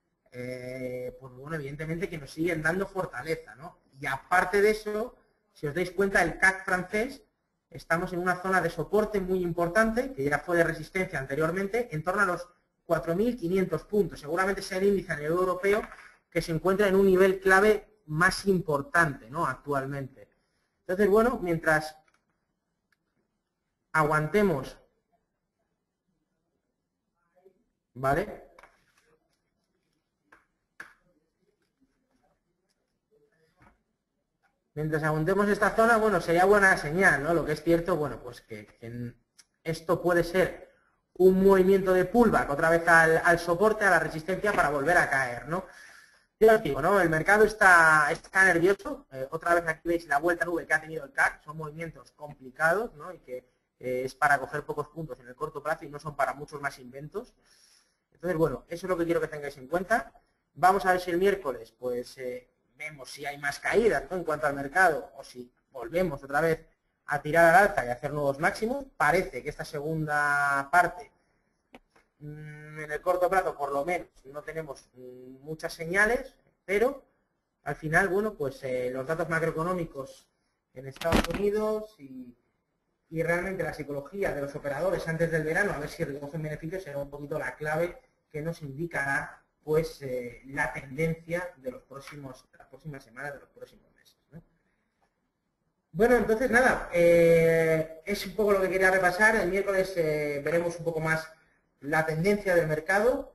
pues bueno, evidentemente que nos siguen dando fortaleza, ¿no? Y aparte de eso, si os dais cuenta, el CAC francés, estamos en una zona de soporte muy importante, que ya fue de resistencia anteriormente, en torno a los 4.500 puntos. Seguramente sea el índice a nivel europeo que se encuentra en un nivel clave más importante, ¿no? Actualmente. Entonces, bueno, mientras aguantemos, ¿vale? Mientras aguantemos esta zona, bueno, sería buena señal, ¿no? Lo que es cierto, bueno, pues que esto puede ser un movimiento de pullback otra vez al soporte, a la resistencia para volver a caer, ¿no? Yo os digo, ¿no? El mercado está nervioso. Otra vez aquí veis la vuelta nube que ha tenido el CAC. Son movimientos complicados, ¿no? Y que es para coger pocos puntos en el corto plazo y no son para muchos más inventos. Entonces, bueno, eso es lo que quiero que tengáis en cuenta. Vamos a ver si el miércoles, pues, vemos si hay más caídas, ¿no? En cuanto al mercado, o si volvemos otra vez a tirar al alza y a hacer nuevos máximos. Parece que esta segunda parte en el corto plazo, por lo menos, no tenemos muchas señales, pero al final, bueno, pues los datos macroeconómicos en Estados Unidos y realmente la psicología de los operadores antes del verano, a ver si recogen beneficios, será un poquito la clave que nos indicará pues la tendencia de las próximas semanas, de los próximos meses, ¿no? Bueno, entonces nada, es un poco lo que quería repasar. El miércoles veremos un poco más la tendencia del mercado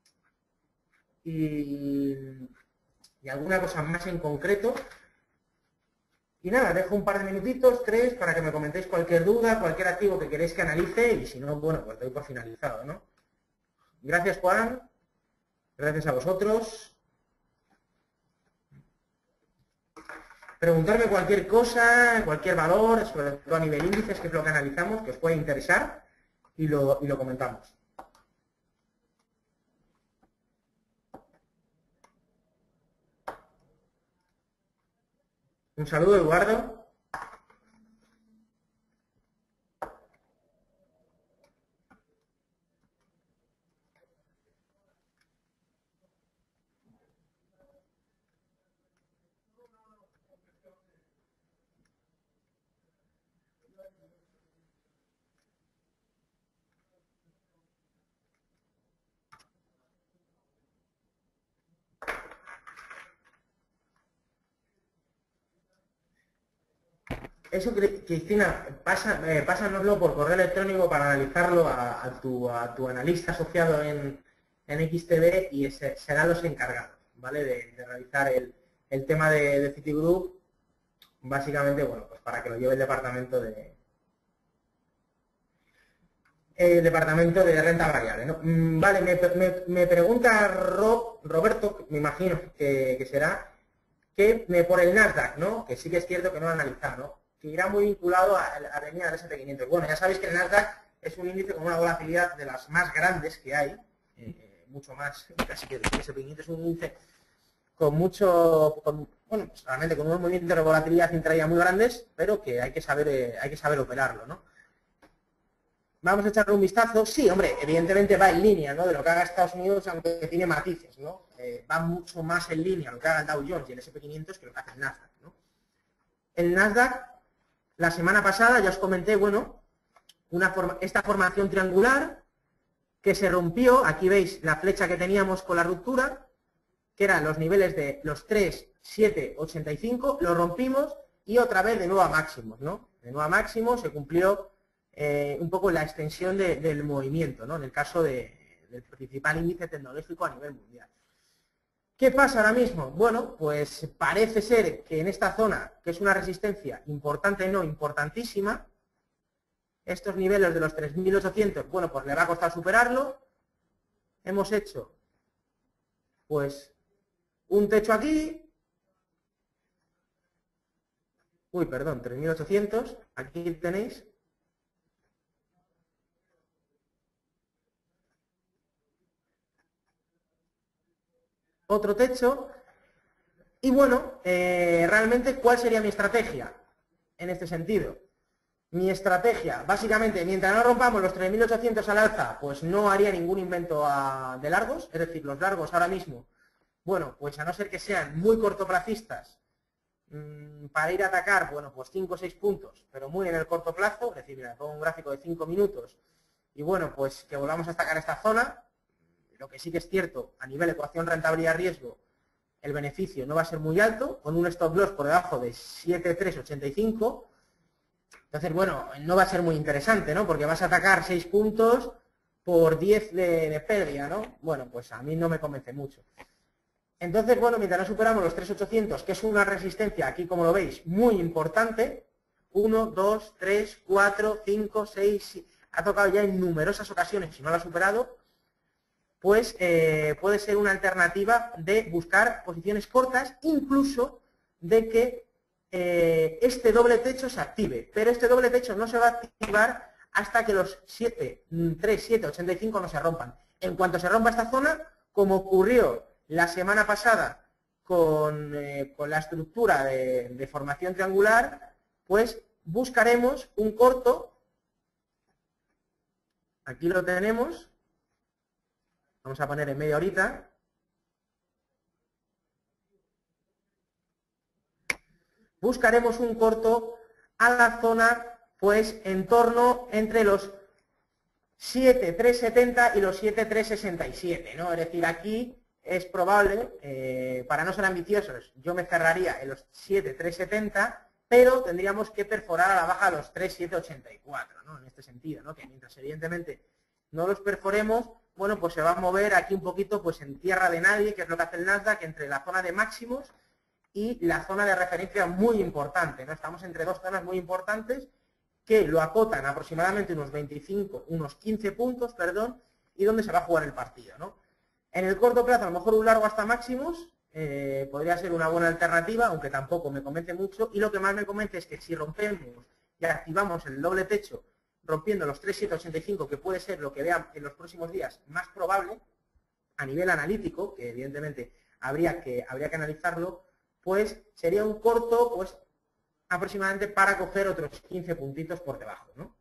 y alguna cosa más en concreto. Y nada, dejo un par de minutitos, 3, para que me comentéis cualquier duda, cualquier activo que queréis que analice, y si no, bueno, pues doy por finalizado, ¿no? Gracias, Juan. Gracias a vosotros. Preguntarme cualquier cosa, cualquier valor, sobre todo a nivel índices, que es lo que analizamos, que os puede interesar, y lo comentamos. Un saludo, Eduardo. Eso, Cristina, pásanoslo por correo electrónico para analizarlo a tu analista asociado en XTB, y serán los encargados, ¿vale? De realizar el tema de Citigroup, básicamente, bueno, pues para que lo lleve el departamento de renta variable, ¿no? Vale, me pregunta Roberto, me imagino que será, que por el Nasdaq, ¿no? Que sí que es cierto que no lo han analizado, ¿no? Que irá muy vinculado a la venida del SP500. Bueno, ya sabéis que el Nasdaq es un índice con una volatilidad de las más grandes que hay, mucho más, casi que el SP500 es un índice bueno, pues realmente con unos movimientos de volatilidad intraía muy grandes, pero que hay que saber operarlo, ¿no? Vamos a echarle un vistazo. Sí, hombre, evidentemente va en línea, ¿no?, de lo que haga Estados Unidos, aunque tiene matices, ¿no? Va mucho más en línea lo que haga el Dow Jones y el SP500 que lo que hace el Nasdaq, ¿no? El Nasdaq, la semana pasada ya os comenté, bueno, esta formación triangular que se rompió. Aquí veis la flecha que teníamos con la ruptura, que eran los niveles de los 3, 7, 85, lo rompimos y otra vez de nuevo a máximos, ¿no? De nuevo a máximos se cumplió un poco la extensión del movimiento, ¿no? En el caso del principal índice tecnológico a nivel mundial. ¿Qué pasa ahora mismo? Bueno, pues parece ser que en esta zona, que es una resistencia importante, no importantísima, estos niveles de los 3.800, bueno, pues le va a costar superarlo. Hemos hecho, pues, un techo aquí. Uy, perdón, 3.800, aquí tenéis. Otro techo. Y bueno, realmente, ¿cuál sería mi estrategia en este sentido? Mi estrategia, básicamente, mientras no rompamos los 3.800 al alza, pues no haría ningún invento de largos. Es decir, los largos ahora mismo, bueno, pues a no ser que sean muy cortoplacistas, para ir a atacar, bueno, pues 5 o 6 puntos, pero muy en el corto plazo. Es decir, mira, pongo un gráfico de 5 minutos y bueno, pues que volvamos a atacar esta zona. Lo que sí que es cierto, a nivel de ecuación rentabilidad-riesgo, el beneficio no va a ser muy alto, con un stop loss por debajo de 7,385. Entonces, bueno, no va a ser muy interesante, ¿no? Porque vas a atacar 6 puntos por 10 de pérdida, ¿no? Bueno, pues a mí no me convence mucho. Entonces, bueno, mientras no superamos los 3.800, que es una resistencia, aquí como lo veis, muy importante, 1, 2, 3, 4, 5, 6, ha tocado ya en numerosas ocasiones, si no lo ha superado, pues puede ser una alternativa de buscar posiciones cortas, incluso de que este doble techo se active. Pero este doble techo no se va a activar hasta que los 7,85 no se rompan. En cuanto se rompa esta zona, como ocurrió la semana pasada con la estructura de formación triangular, pues buscaremos un corto. Aquí lo tenemos. vamos a poner en media horita. Buscaremos un corto a la zona, pues, en torno entre los 7.370 y los 7.367, ¿no? Es decir, aquí es probable, para no ser ambiciosos, yo me cerraría en los 7.370, pero tendríamos que perforar a la baja los 3.784, ¿no? En este sentido, ¿no? Que mientras evidentemente no los perforemos, bueno, pues se va a mover aquí un poquito, pues en tierra de nadie, que es lo que hace el Nasdaq, entre la zona de máximos y la zona de referencia muy importante, ¿no? Estamos entre dos zonas muy importantes que lo acotan aproximadamente unos 15 puntos, perdón, y donde se va a jugar el partido, ¿no? En el corto plazo, a lo mejor un largo hasta máximos podría ser una buena alternativa, aunque tampoco me convence mucho, y lo que más me convence es que si rompemos y activamos el doble techo, rompiendo los 3.785, que puede ser lo que vean en los próximos días más probable, a nivel analítico, que evidentemente habría que analizarlo, pues sería un corto, pues aproximadamente para coger otros 15 puntitos por debajo, ¿no?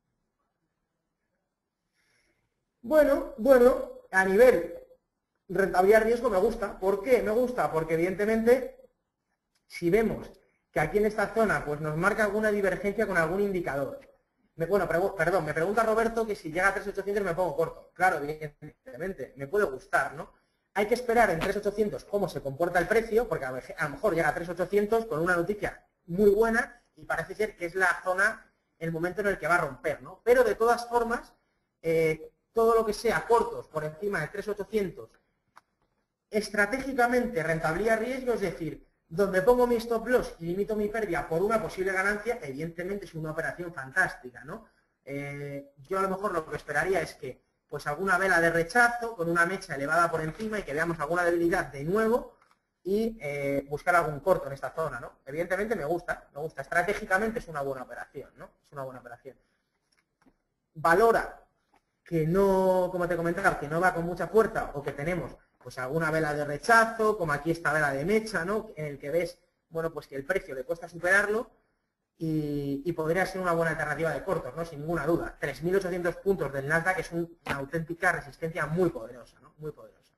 Bueno, a nivel rentabilidad riesgo me gusta. ¿Por qué? Me gusta porque evidentemente si vemos que aquí en esta zona pues nos marca alguna divergencia con algún indicador. Me pregunta Roberto que si llega a 3.800 me pongo corto. Claro, evidentemente, me puede gustar, ¿no? Hay que esperar en 3.800 cómo se comporta el precio, porque a lo mejor llega a 3.800 con una noticia muy buena y parece ser que es la zona, el momento en el que va a romper, ¿no? Pero de todas formas, todo lo que sea cortos por encima de 3.800, estratégicamente rentabilidad riesgo, es decir, donde pongo mi stop loss y limito mi pérdida por una posible ganancia, evidentemente es una operación fantástica, ¿no? Yo a lo mejor lo que esperaría es que pues alguna vela de rechazo con una mecha elevada por encima y que veamos alguna debilidad de nuevo y buscar algún corto en esta zona, ¿no? Evidentemente me gusta, estratégicamente es una buena operación, ¿no? Es una buena operación. Valora que no, como te comentaba, que no va con mucha fuerza o que tenemos pues alguna vela de rechazo, como aquí esta vela de mecha, ¿no? En el que ves, bueno, pues que el precio le cuesta superarlo y podría ser una buena alternativa de cortos, ¿no? Sin ninguna duda. 3.800 puntos del Nasdaq es una auténtica resistencia muy poderosa, ¿no? Muy poderosa.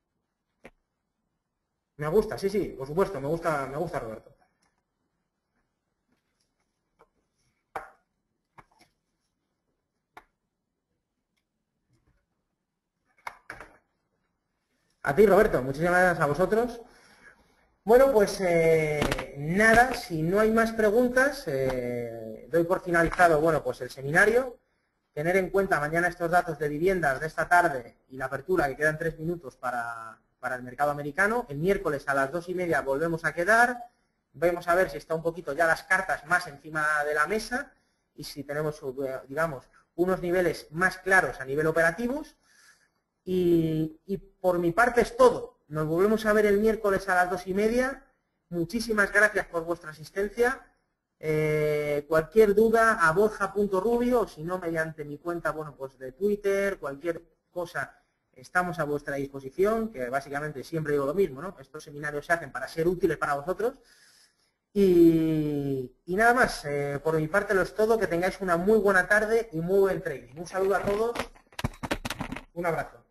Me gusta, sí, por supuesto, me gusta Roberto. A ti, Roberto, muchísimas gracias a vosotros. Bueno, pues nada, si no hay más preguntas, doy por finalizado, bueno, pues el seminario. Tener en cuenta mañana estos datos de viviendas de esta tarde y la apertura, que quedan 3 minutos para el mercado americano. El miércoles a las 2:30 volvemos a quedar. Vamos a ver si está un poquito ya las cartas más encima de la mesa y si tenemos, digamos, unos niveles más claros a nivel operativos. Y por mi parte es todo. Nos volvemos a ver el miércoles a las 2:30. Muchísimas gracias por vuestra asistencia. Cualquier duda a borja.rubio o si no mediante mi cuenta, bueno, pues de Twitter, cualquier cosa, estamos a vuestra disposición, que básicamente siempre digo lo mismo, ¿no? Estos seminarios se hacen para ser útiles para vosotros. Y nada más, por mi parte lo es todo. Que tengáis una muy buena tarde y muy buen trading. Un saludo a todos. Un abrazo.